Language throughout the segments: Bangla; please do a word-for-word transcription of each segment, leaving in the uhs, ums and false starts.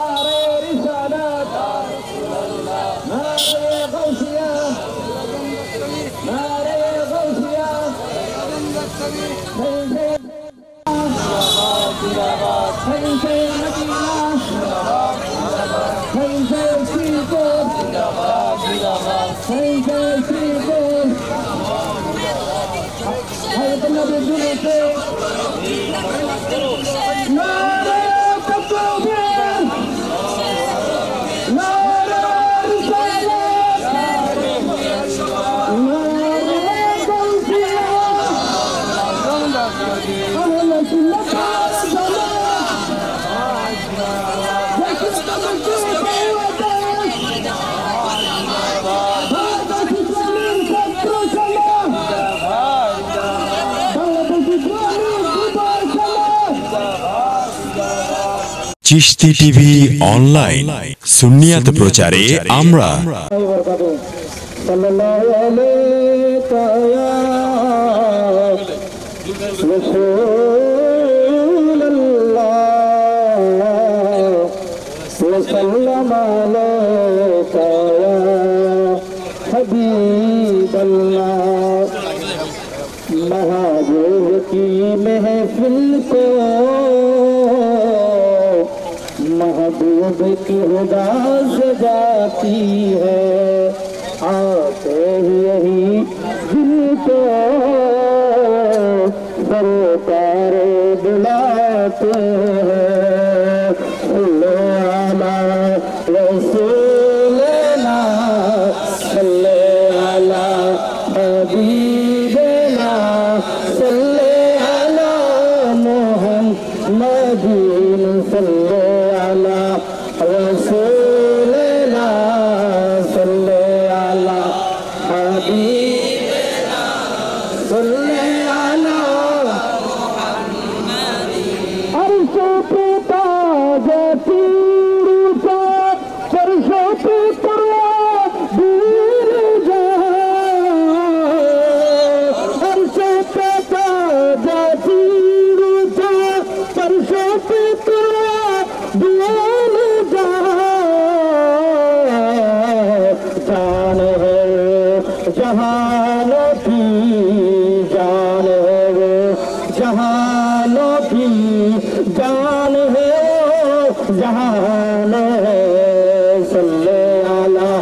চিশতি টিভি অনলাইন সুন্নিয়াত প্রচারে আমরা সাল্লাল্লাহু আলাইকা ইয়া রাসূলুল্লাহ ওয়া সাল্লামু আলাইকা ইয়া হাবিবাল্লাহ महबूब की महफिल को महबूब की हुदा सजाती है आते ही यही दिल को सरकार बुलाते हैं अल्लाह रसूलना सल्लल्लाहु अला हबीबना सल्लल्लाहु अला मुहम्मदिन सल्लल्लाहु अला रसूलना सल्लल्लाहु अला हबीबना सल्लल्लाहु अला मुहम्मदिन अर्श पे ताज तीर फर्श पे जहानों की जान है वो जहानों की जान है वो जहान है सल्लल्लाहु अला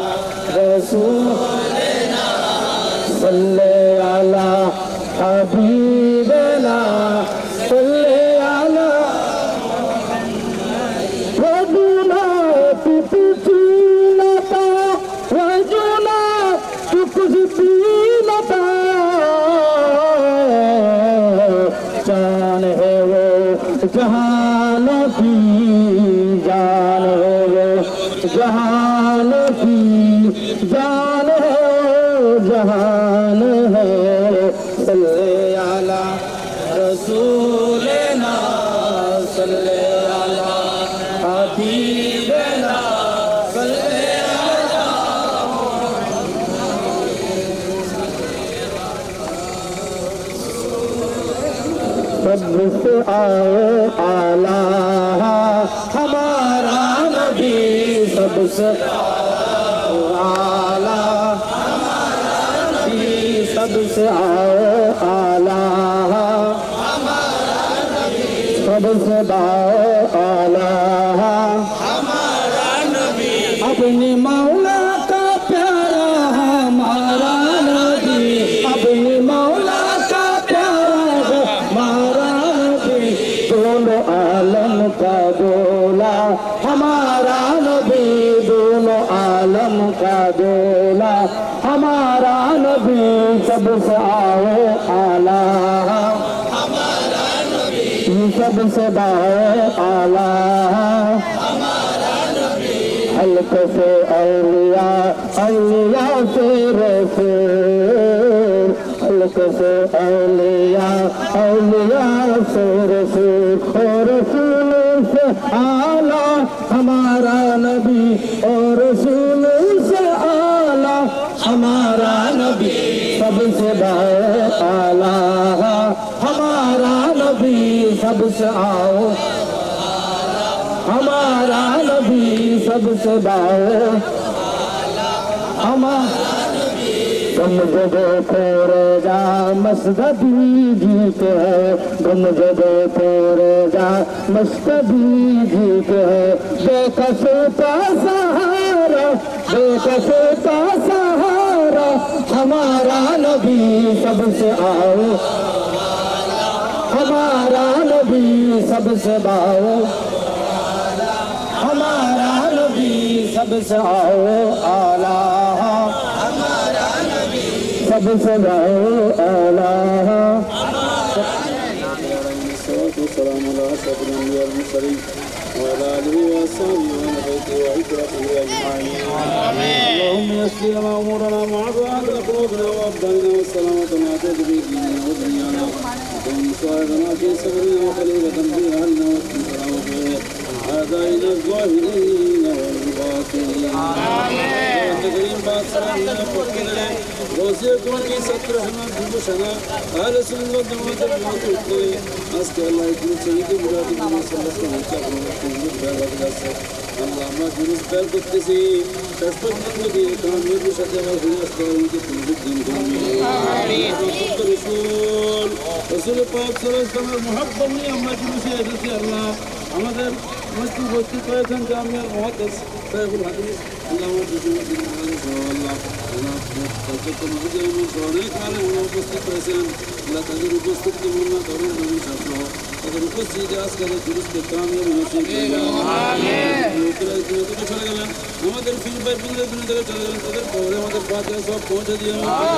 रसूलना सल्लल्लाहु अला हबीबना सल्लल्लाहु अला वजुना तुझी लता वजुना तुझी लता जान है वो जहानों की जान है वो जहान की जान है जहान है सल्लल्लाहु अला रसूलना सल्लल्लाहु अला हबीबना सबसे आए आला हमारा नबी सबसे आला हमारा नबी सबसे आए आला हमारा नबी सबसे आए आला हमारा नबी अपने मौला का प्यारा हमारा नबी अपने मौला का प्यारा हमारा नबी दोनों आलम का दोला हमारा नबी दोनों आलम का दोला हमारा नबी सबसे आओ आला हमारा नबी सबसे बाए आला हमारा नबी हल्क से औलिया औलिया से रसूल हल्क से औलिया औलिया से रसूल और रसूल से आला हमारा नबी और रसूल से आला हमारा नबी सबसे बाए आला हमारा नबी सबसे आओ हमारा नबी सबसे बाओ हमारा तुम जब तोरे जा मस्कबी जीत है तुम जब तोरे जा मस्कबी जीत है बेकसो का सहारा बेकसो का सहारा हमारा नबी सबसे आओ हमारा नबी सबसे बाओ हमारा नबी सबसे आओ आला सबसे बाओ आला اللهم يسر لنا امورنا وعافنا قلوبنا وابداننا والسلامة ما تجري ديننا ودنيانا وكن صائرنا في صبرنا وخليلة في اهلنا وكن سلامة اعدائنا الظاهرين والباطنين امين تكريم باسرنا فكنا وصيكم في سترنا بوشنا اهل سنة والجماعة الموجود اسكى الله يكون سيدي مراد النبي صلى الله عليه وسلم اللهم جلس بالقدسي تشبه النبي كامل بشكل الأسرار كل الدين آمين رسول رسول পাক সাল্লাল্লাহু আলাইহি মুহাব্বত নিয়ে আমরা জুলুসে এসেছি আল্লাহ আমাদের মসজিদ উপস্থিত হয়েছেন জামিয়ার মুহাদ্দিস সাহেবুল হাদিস আল্লাহ আল্লাহ অনেক আলেম উপস্থিত হয়েছেন আল্লাহ তাদের উপস্থিতি মূল্য করুন নবী সাহেব তাদের উপস্থিতি আজকের জুলুসকে কামিয়াব নসিব চলে গেলেন আমাদের ফিল্ডবাই বন্ধুদের থেকে চলে গেলেন তাদের পরে আমাদের পাতে সব পৌঁছে দিয়ে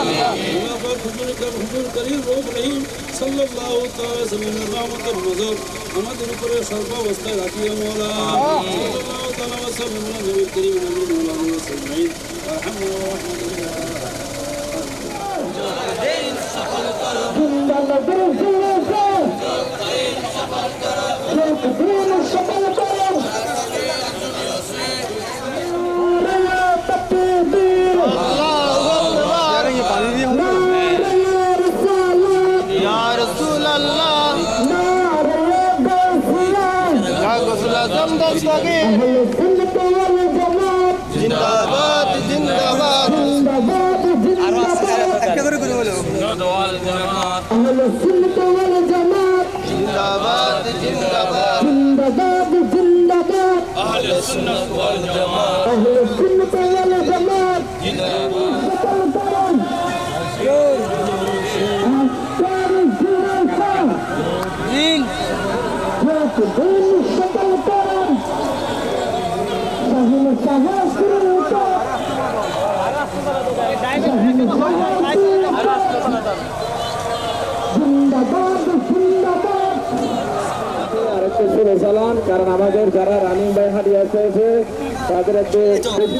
হুজুর করিম রূপ রহিম সাল্লাল্লাহু তাআলা সাল্লামের রহমতের নজর আমাদের উপরে সর্বাবস্থায় রাখিও মওলা সাল্লাল্লাহু তাআলা ওয়া সাল্লাম নবী করিম নবী মওলানা সাল্লাল্লাহু जिंदाबाद जिंदाबाद अहले सुन्नत वल जमात जिंदाबाद जिंदाबाद जिंदाबाद जिंदाबाद अहले सुन्नत वल जमात अहले सुन्नत वल जमात जिंदाबाद दिन दिन शकल करम सहिन सहस्र সালাম কারণ আমাদের যারা রানিং বাই হাঁটি আছে তাদের একটু বেশি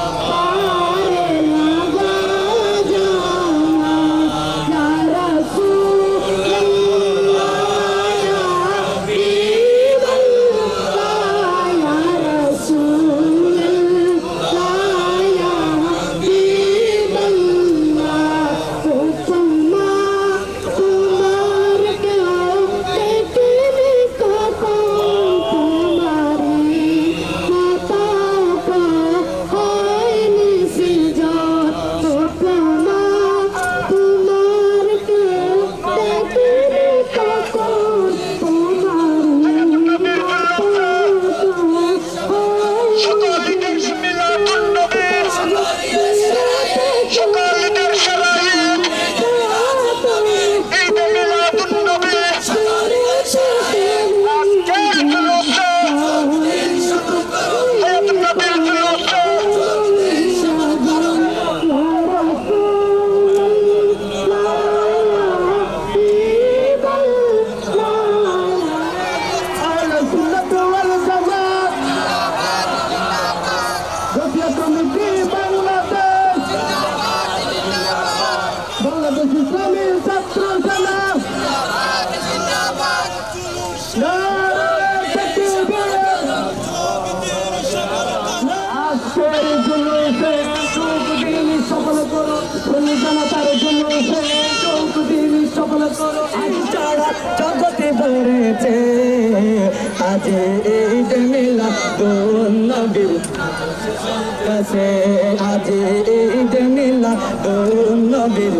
Rasul জগতে ভরেছে আজ ঈদ মিলাদুন নবীর কাছে আজ ঈদ মিলাদুন নবীর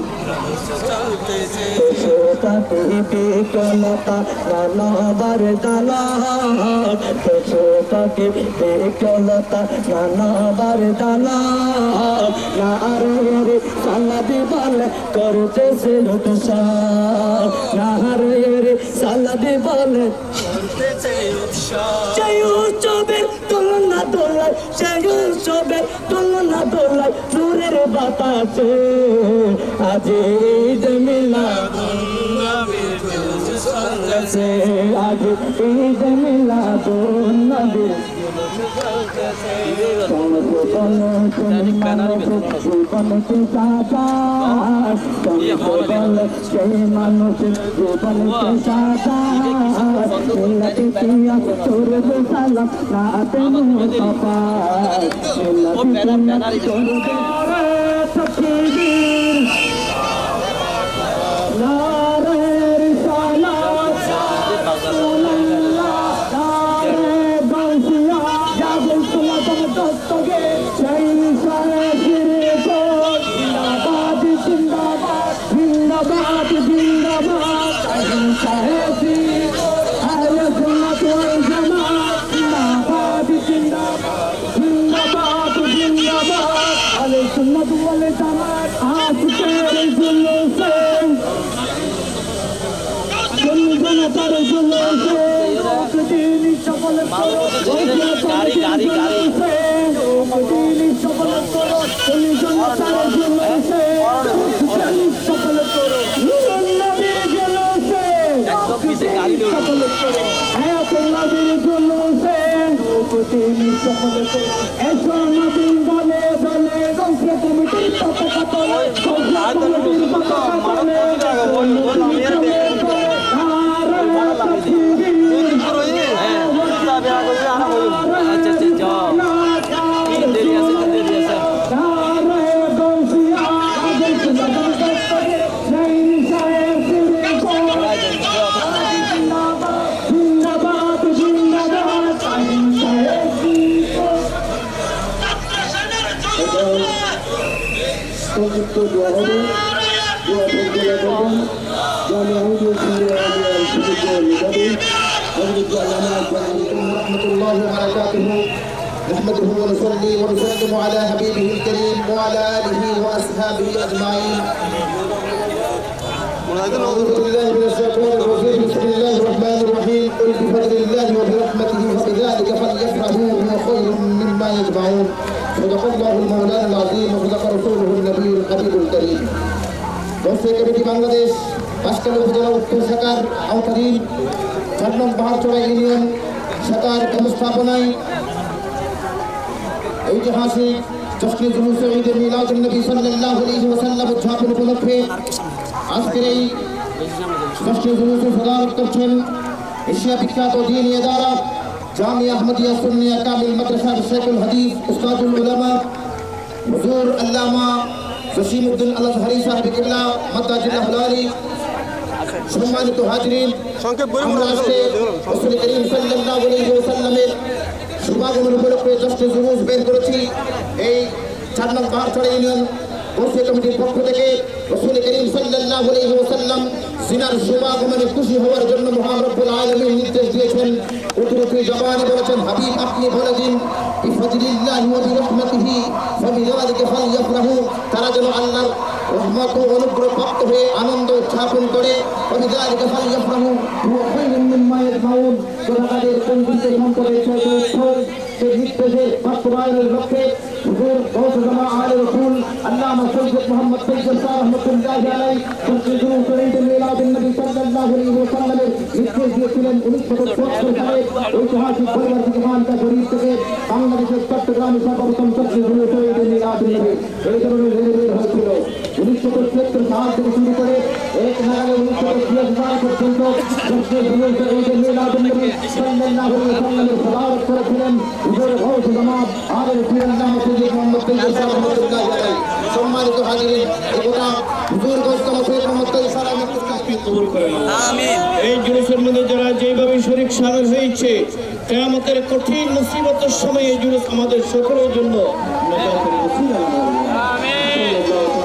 পশুপাখি বিকলতা নানাবার জ্বালা পশুপাখি বিকলতা নানাবার জ্বালা না রে রে সালাদি বলে করতেছে উৎসাহ না রে রে সালাদি বলে করতেছে উৎসাহ সেই উৎসবের তুলনা দোলায় সেই উৎসবের তুলনা দোলায় নূরের বাতাসে আজ ঈদ মিলাদুন নবীর চলতেছে আজ ঈদ মিলাদুন নবীর চলতেছে জীবনকে সাজা সেই মানুষ জীবনকে সাজা মিলাতে কিয়া তোরবে সালাম না তেমু পাপা মিলাতে কিয়া তোরবে তকবীর নারে রিসালাত সাল্লাল্লাহ নারে গাউসিয়া জাগল সুলাতান দস্তগে সেই সাহেবের কো জিন্দাবাদ জিন্দাবাদ জিন্দাবাদ জিন্দাবাদ সাহেবী আহলে সুন্নাত ওয়াল জামাত জিন্দাবাদ জিন্দাবাদ জিন্দাবাদ জিন্দাবাদ আহলে সুন্নাত ওয়াল জামাত আজকে জুলুসে জনতার জুলুসে দিন সফল করো গাড়ি গাড়ি গাড়ি দিন সফল করো জনতার জুলুসে সফল করো নবীর জুলুসে একদম পিছে গাড়ি সফল করো আয়াতুল নবীর জুলুসে দিন সফল করো এসো নবীর বলে বলে গৌসে কমিটির পতাকা তোলো গৌসে কমিটির পতাকা তোলো نحمده ونصلي ونسلم على حبيبه الكريم وعلى آله وأصحابه أجمعين. أعوذ بالله من الشيطان الرجيم. بسم الله الرحمن الرحيم. قل بفضل الله وبرحمته فبذلك فليفرحوا هو خير مما يجمعون. صدق الله المولان العظيم وصدق رسوله النبي الحبيب الكريم. গৌসে কমিটি বাংলাদেশ বাঁশখালী উপজেলা উত্তর শাখার আওতাধীন চার নং পাহাড়চড়া ইউনিয়ন শাখার ব্যবস্থাপনায় ঐতিহাসিক জশ্নে জুলুসে ঈদ মিলাদুন নবী সাল্লাল্লাহু আলাইহি ওয়াসাল্লাম উদযাপন উপলক্ষে আজকের এই জশ্নে জুলুসে সদারত করছেন এশিয়া বিখ্যাত দ্বীনি ইদারা জামিয়া আহমদিয়া সুন্নিয়া কামিল মাদ্রাসা শেখুল হাদিস উস্তাদুল উলামা হুজুর আল্লামা জসিমউদ্দিন আল আজহারি সাহেব কিবলা মাদ্দাজিল্লাহ আলী। সম্মানিত হাজিরিন, আমরা আজকে রাসূল করিম সাল্লাল্লাহু আলাইহি ওয়াসাল্লামের শুভাগমন উপলক্ষে জশ্নে জুলুস বের করেছি। এই চার নং পাহাড়চড়া ইউনিয়ন গৌসে কমিটির পক্ষ থেকে রাসূল করিম সাল্লাল্লাহু আলাইহি ওয়াসাল্লাম সিনার শুভাগমনে খুশি হওয়ার জন্য মহান রব্বুল আলামিন নির্দেশ দিয়েছেন। উদ্রতি জবানে বলেছেন, হাবিব আপনি বলে দিন বিফজলিল্লাহি ওয়া বিরহমাতিহি ফাবিযালিকা ফালইফরাহু, তারা যেন আল্লাহর রহমত ও অনুগ্রহ প্রাপ্ত হয়ে আনন্দ উদযাপন করে। ফাবিযালিকা ফালইফরাহু হুয়া খায়রুম মিম্মা ইয়াজমাউন, তাদের পঞ্জিতে সম্পদের চাইতে সেই নির্দেশের বাস্তবায়নের লক্ষ্যে হুজুর গৌস জামা আলে রাসূল আল্লামা সৈয়দ মুহাম্মদ সৈয়দ শাহ রহমাতুল্লাহি আলাইহি জশ্নে জুলুস ঈদ মিলাদুন নবী সাল্লাল্লাহু আলাইহি ওয়াসাল্লামের নির্দেশ দিয়েছিলেন। উনিশশো চুয়াত্তর সালে ঐতিহাসিক পরিবর্তিত মানকা শরীফ থেকে বাংলাদেশের চট্টগ্রামে সর্বপ্রথম জশ্নে জুলুস ঈদ মিলাদুন নবী এই ধরনের বের হয়েছিল। উনিশশো ছিয়াত্তর সাল থেকে শুরু করে এক নাগালে উনিশশো ছিয়াশি সাল পর্যন্ত জশ্নে জুলুস ঈদ মিলাদুন নবী সাল্লাল্লাহু আলাইহি ওয়াসাল্লামের সদারত করেছিলেন হুজুর গৌস জামা আলে রাসূল আল্লামা সৈয়দ মুহাম্মদ সৈয়দ শাহ রহমাতুল্লাহি আলাইহি। সম্মানিত হাজিরিন গোটা হুজুর গৌতম সৈয়দ মোহাম্মদ ইসারা কবুল করেন আমিন। এই জুলুসের মধ্যে যারা যেভাবে শরীক সামিল হয়েছে কিয়ামতের কঠিন মুসিবতের সময় এই জুলুস আমাদের সকলের জন্য নাজাতের ওসিলা আমিন।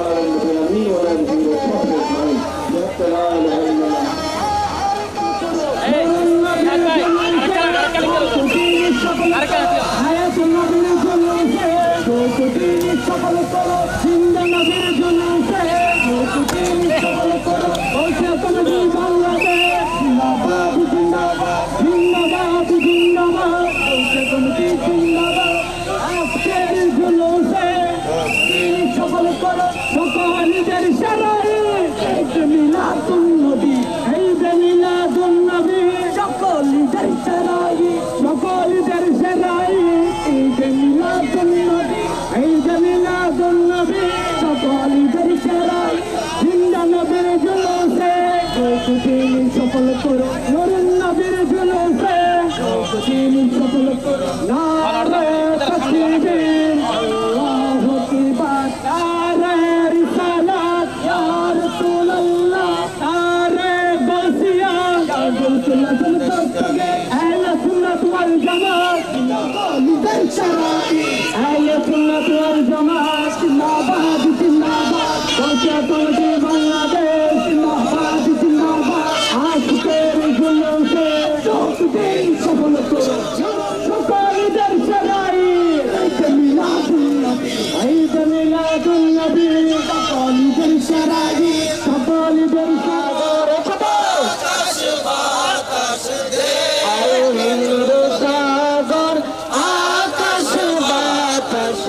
সফল করো জিন্দা নবীর জুলুসে সফল করো বাংলাদেশ জিন্দাবাদ জিন্দাবাদ জিন্দাবাদ জিন্দাবাদ জিন্দাবাদ আজকের জুলুসে সফল করো সকলদের সারাই মিলাদুন নবী এই যে মিলাদুন নবী সকলদের সারাই সকলদের সারাই এই যে মিলাদুন নবী এই যে মিলাদুন নবী সকলদের সারাই জিন্দা নবীর জুলুসে তিনি সফল করো নূরুন নবীর জুলুসে তিনি সফল করো নারে তাকবীর আল্লাহু আকবার নারে রিসালাত ইয়া রাসূলুল্লাহ নারে গাউসিয়া ইয়া গাউসুল্লাহ আহলে সুন্নাত ওয়াল জামাত জিন্দাবাদ শরাই আহলে সুন্নাত ওয়াল জামাত জিন্দাবাদ জিন্দাবাদ গাউসিয়া তোমাদের বাংলাদেশ জিন্দাবাদ জিন্দাবাদ আজকের জুলুসে তিনি সফল করো সকলদের শরাই এই যে মিলাদুন নবী এই যে মিলাদুন নবী সকলদের শরাই সকলদের সাগর আকাশ বাতাস দে আরে হিন্দ সাগর আকাশ বাতাস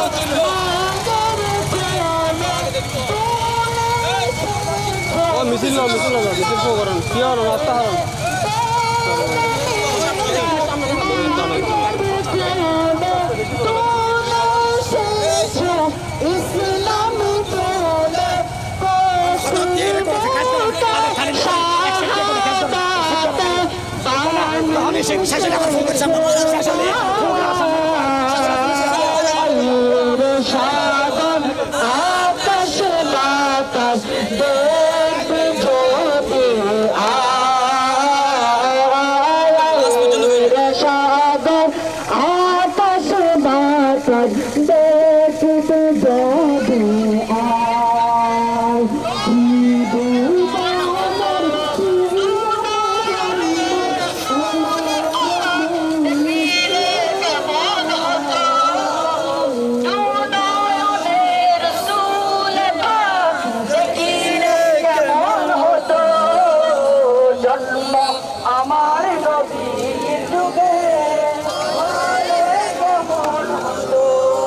ও মিছিল না মিছিল না মিছিল করেন কি আর রাস্তা হারান ইসলাম বলে সাগর আকাশ বাতাস দেখবে যদি সাগর আকাশ বাতাস দেখবে যদি আমার নবীর যুগে কেমন হতো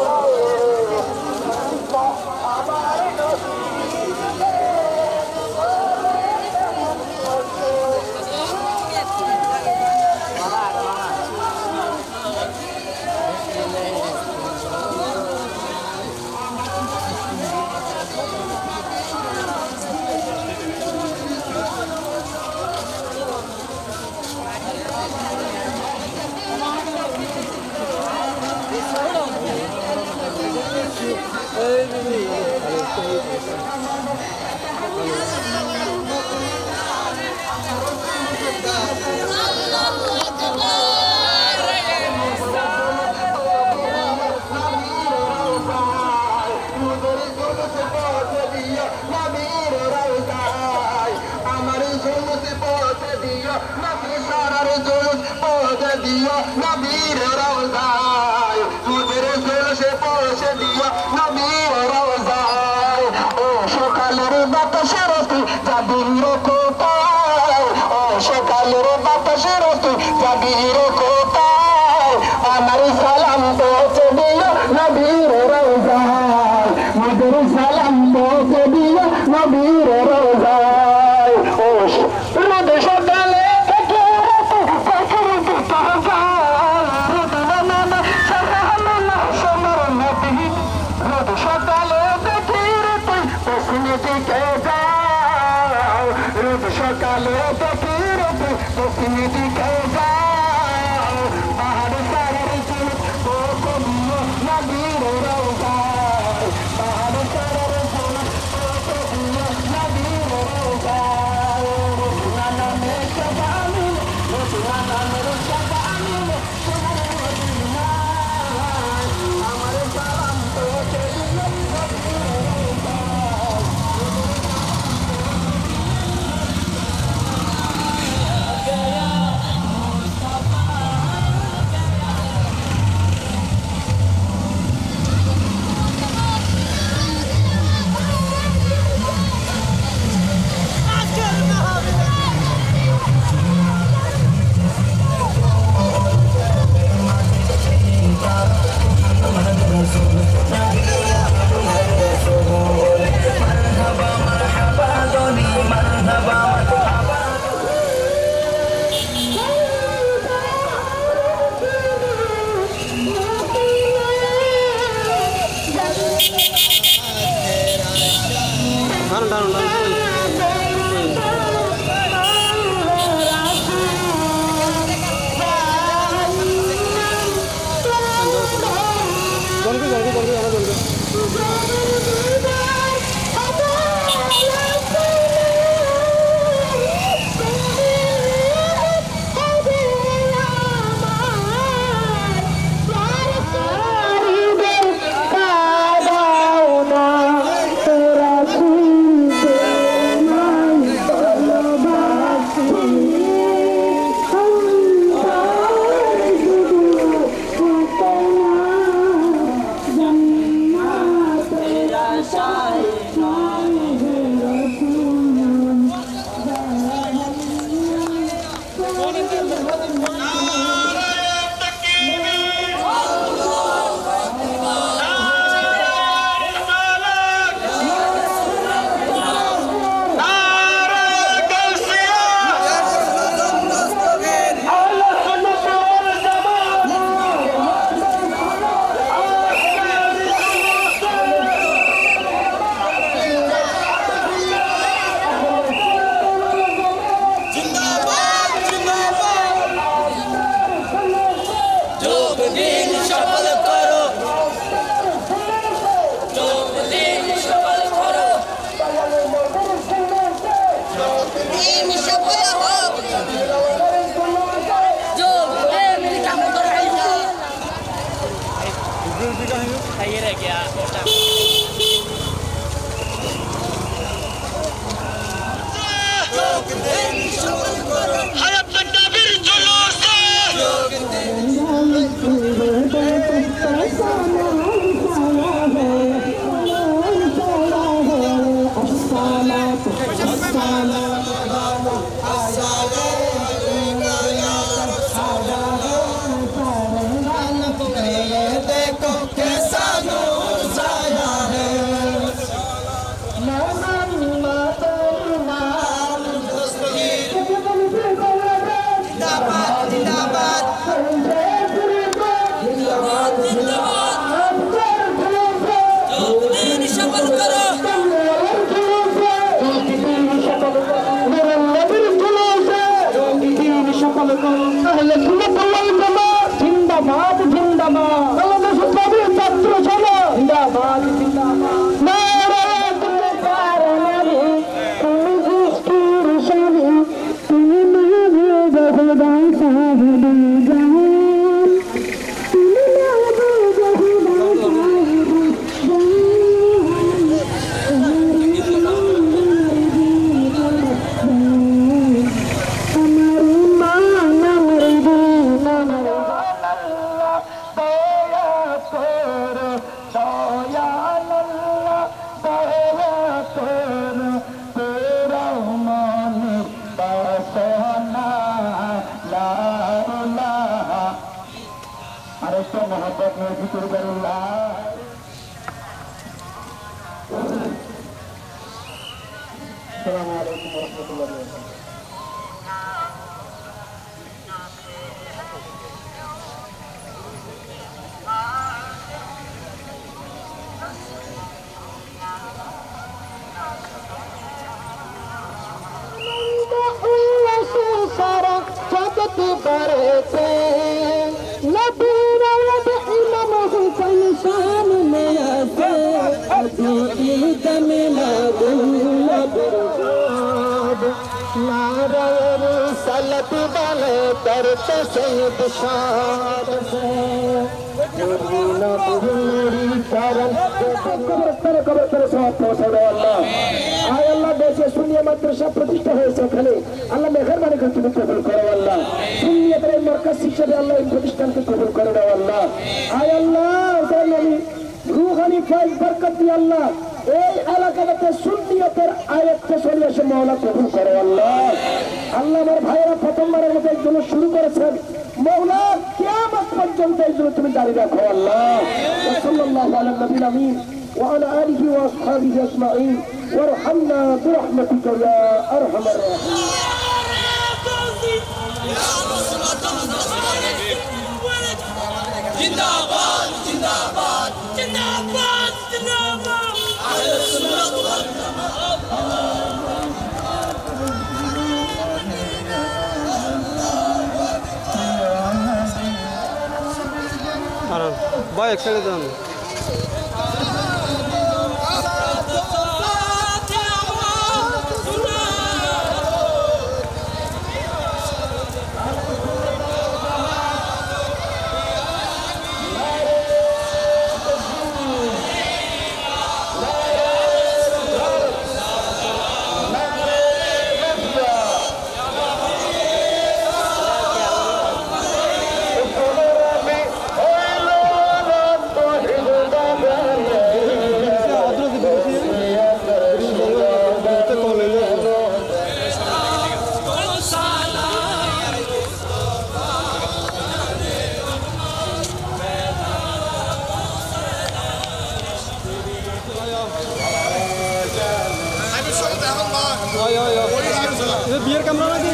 আমার নবীর যুগে নবীর রওজায় মুদের জলসে পৌঁছে দিও নবীর রওজায় ও সকালের বাতাসে রতি জাগির কোথায় ও সকালের বাতাসে রতি জাগির কোথায় আমার সালাম পৌঁছে দিও নবীর রওজায় মুদের সালাম পৌঁছে দিও নবীর রওজায় ও রোদ সকালে সকালে ফকির পশ্চিম দিকে যাও পাহাড় সারের চুল ও কবিও নবীর রওজায় পাহাড় টানুন টানুন জনকে জনকে জনকে জানা জনকে प्रतिष्ठा है अल्लाह मेहरबानी कर तुम्हें कबूल करो अल्लाह सुन्नियत मरकज शिक्षा दे अल्लाह इन प्रतिष्ठान को कबूल करो अल्लाह आय अल्लाह नबी रूहानी फैज बरकत दी अल्लाह এই এলাকাতে সুন্নিয়তের আয়াতকে সরিয়ে এসে মওলা কবুল করো আল্লাহ আল্লাহ আমার ভাইরা প্রথমবারের মতো এই জন্য শুরু করেছেন মওলা কিয়ামত পর্যন্ত এই জন্য তুমি জারি রাখো আল্লাহ সাল্লাল্লাহু আলাইহি নবী আমিন وعلى آله وأصحابه أجمعين وارحمنا برحمتك يا أرحم الراحمين जिंदाबाद जिंदाबाद जिंदाबाद जिंदाबाद अहले सुन्नत वल जमात ভাই এক সাইডে যান বিয়ের ক্যামেরা নাকি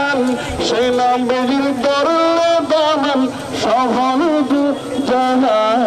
সফল জানা